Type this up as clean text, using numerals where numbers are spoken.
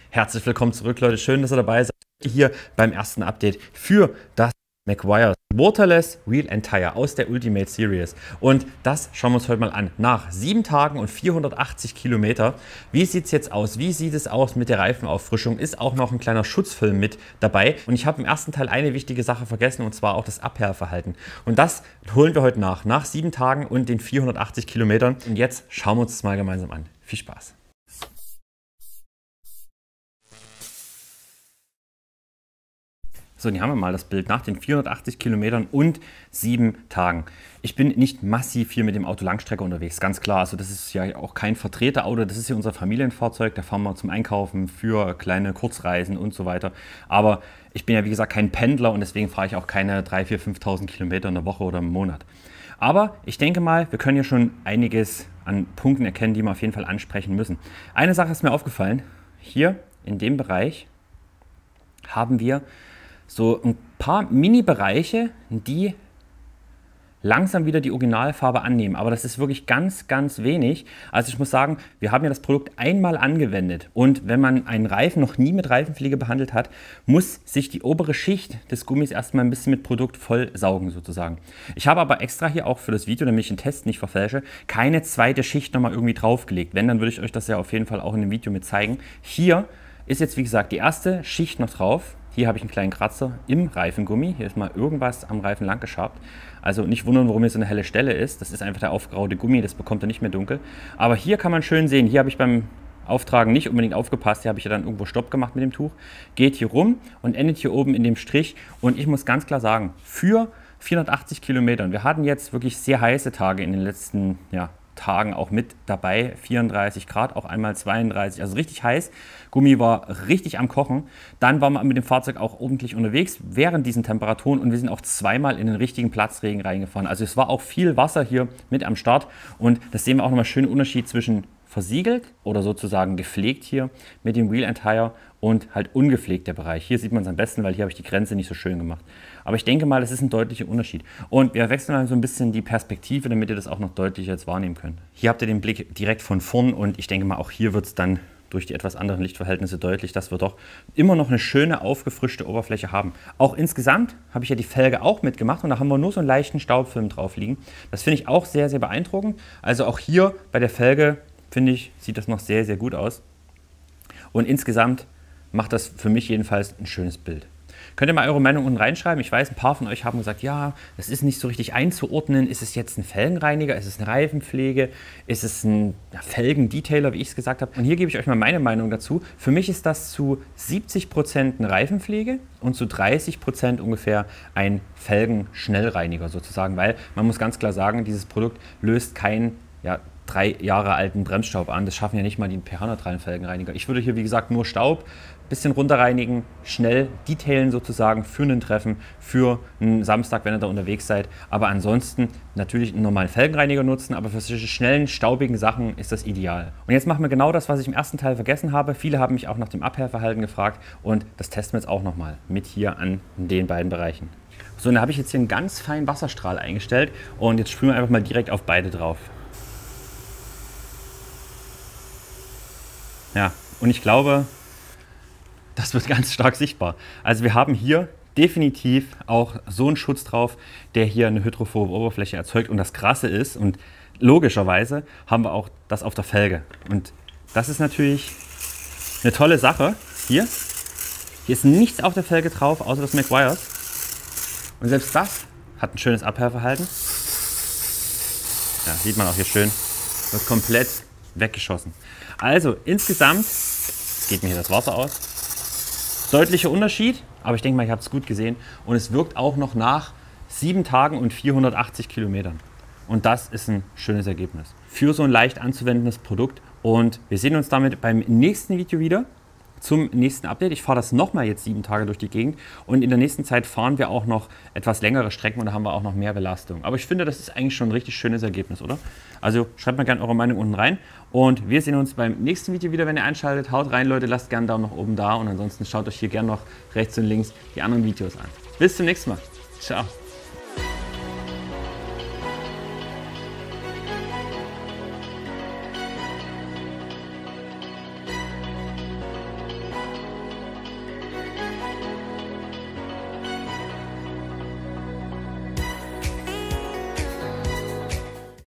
Herzlich willkommen zurück, Leute. Schön, dass ihr dabei seid. Hier beim ersten Update für das Meguiar's Waterless Wheel and Tire aus der Ultimate Series. Und das schauen wir uns heute mal an. Nach 7 Tagen und 480 Kilometer. Wie sieht es jetzt aus? Wie sieht es aus mit der Reifenauffrischung? Ist auch noch ein kleiner Schutzfilm mit dabei. Und ich habe im ersten Teil eine wichtige Sache vergessen, und zwar auch das Abhärverhalten. Und das holen wir heute nach 7 Tagen und den 480 Kilometern. Und jetzt schauen wir uns das mal gemeinsam an. Viel Spaß! So, und hier haben wir mal das Bild nach den 480 Kilometern und 7 Tagen. Ich bin nicht massiv hier mit dem Auto Langstrecke unterwegs, ganz klar. Also das ist ja auch kein Vertreterauto, das ist hier unser Familienfahrzeug. Da fahren wir zum Einkaufen für kleine Kurzreisen und so weiter. Aber ich bin ja wie gesagt kein Pendler und deswegen fahre ich auch keine 3.000, 4.000, 5.000 Kilometer in der Woche oder im Monat. Aber ich denke mal, wir können hier schon einiges an Punkten erkennen, die wir auf jeden Fall ansprechen müssen. Eine Sache ist mir aufgefallen. Hier in dem Bereich haben wir so ein paar Mini-Bereiche, die langsam wieder die Originalfarbe annehmen. Aber das ist wirklich ganz, ganz wenig. Also ich muss sagen, wir haben ja das Produkt einmal angewendet. Und wenn man einen Reifen noch nie mit Reifenpflege behandelt hat, muss sich die obere Schicht des Gummis erstmal ein bisschen mit Produkt voll saugen sozusagen. Ich habe aber extra hier auch für das Video, damit ich den Test nicht verfälsche, keine zweite Schicht nochmal irgendwie draufgelegt. Wenn, dann würde ich euch das ja auf jeden Fall auch in dem Video mit zeigen. Hier ist jetzt wie gesagt die erste Schicht noch drauf. Hier habe ich einen kleinen Kratzer im Reifengummi. Hier ist mal irgendwas am Reifen lang geschabt. Also nicht wundern, warum hier so eine helle Stelle ist. Das ist einfach der aufgeraute Gummi, das bekommt er nicht mehr dunkel. Aber hier kann man schön sehen, hier habe ich beim Auftragen nicht unbedingt aufgepasst. Hier habe ich ja dann irgendwo Stopp gemacht mit dem Tuch. Geht hier rum und endet hier oben in dem Strich. Und ich muss ganz klar sagen, für 480 Kilometern, wir hatten jetzt wirklich sehr heiße Tage in den letzten Tagen auch mit dabei, 34 Grad, auch einmal 32, also richtig heiß. Gummi war richtig am Kochen. Dann waren wir mit dem Fahrzeug auch ordentlich unterwegs während diesen Temperaturen und wir sind auch zweimal in den richtigen Platzregen reingefahren. Also es war auch viel Wasser hier mit am Start und das sehen wir auch nochmal schön Unterschied zwischen versiegelt oder sozusagen gepflegt hier mit dem Wheel and Tire und halt ungepflegt der Bereich. Hier sieht man es am besten, weil hier habe ich die Grenze nicht so schön gemacht. Aber ich denke mal, das ist ein deutlicher Unterschied. Und wir wechseln mal so ein bisschen die Perspektive, damit ihr das auch noch deutlicher jetzt wahrnehmen könnt. Hier habt ihr den Blick direkt von vorn und ich denke mal, auch hier wird es dann durch die etwas anderen Lichtverhältnisse deutlich, dass wir doch immer noch eine schöne, aufgefrischte Oberfläche haben. Auch insgesamt habe ich ja die Felge auch mitgemacht und da haben wir nur so einen leichten Staubfilm drauf liegen. Das finde ich auch sehr, sehr beeindruckend. Also auch hier bei der Felge, finde ich, sieht das noch sehr, sehr gut aus. Und insgesamt macht das für mich jedenfalls ein schönes Bild. Könnt ihr mal eure Meinung unten reinschreiben? Ich weiß, ein paar von euch haben gesagt, ja, das ist nicht so richtig einzuordnen. Ist es jetzt ein Felgenreiniger? Ist es eine Reifenpflege? Ist es ein Felgendetailer, wie ich es gesagt habe? Und hier gebe ich euch mal meine Meinung dazu. Für mich ist das zu 70% eine Reifenpflege und zu 30% ungefähr ein Felgenschnellreiniger sozusagen, weil man muss ganz klar sagen, dieses Produkt löst keinen 3 Jahre alten Bremsstaub an. Das schaffen ja nicht mal die pH-neutralen Felgenreiniger. Ich würde hier, wie gesagt, nur Staub, bisschen runterreinigen, schnell detailen sozusagen für einen Treffen, für einen Samstag, wenn ihr da unterwegs seid. Aber ansonsten natürlich einen normalen Felgenreiniger nutzen, aber für solche schnellen, staubigen Sachen ist das ideal. Und jetzt machen wir genau das, was ich im ersten Teil vergessen habe. Viele haben mich auch nach dem Abhärverhalten gefragt und das testen wir jetzt auch nochmal mit hier an den beiden Bereichen. So, und da habe ich jetzt hier einen ganz feinen Wasserstrahl eingestellt und jetzt sprühen wir einfach mal direkt auf beide drauf. Ja, und ich glaube, das wird ganz stark sichtbar. Also wir haben hier definitiv auch so einen Schutz drauf, der hier eine hydrophobe Oberfläche erzeugt. Und das Krasse ist, und logischerweise haben wir auch das auf der Felge. Und das ist natürlich eine tolle Sache. Hier ist nichts auf der Felge drauf, außer das Meguiar's. Und selbst das hat ein schönes Abhärverhalten. Ja, sieht man auch hier schön. Wird komplett weggeschossen. Also insgesamt geht mir hier das Wasser aus. Deutlicher Unterschied, aber ich denke mal, ich habe es gut gesehen. Und es wirkt auch noch nach 7 Tagen und 480 Kilometern. Und das ist ein schönes Ergebnis für so ein leicht anzuwendendes Produkt. Und wir sehen uns damit beim nächsten Video wieder. Zum nächsten Update. Ich fahre das nochmal jetzt 7 Tage durch die Gegend und in der nächsten Zeit fahren wir auch noch etwas längere Strecken und da haben wir auch noch mehr Belastung. Aber ich finde, das ist eigentlich schon ein richtig schönes Ergebnis, oder? Also schreibt mal gerne eure Meinung unten rein und wir sehen uns beim nächsten Video wieder, wenn ihr einschaltet. Haut rein, Leute, lasst gerne einen Daumen nach oben da und ansonsten schaut euch hier gerne noch rechts und links die anderen Videos an. Bis zum nächsten Mal. Ciao.